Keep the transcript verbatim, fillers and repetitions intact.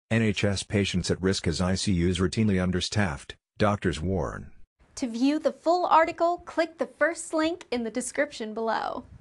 N H S patients at risk as I C Us routinely understaffed, doctors warn. To view the full article, click the first link in the description below.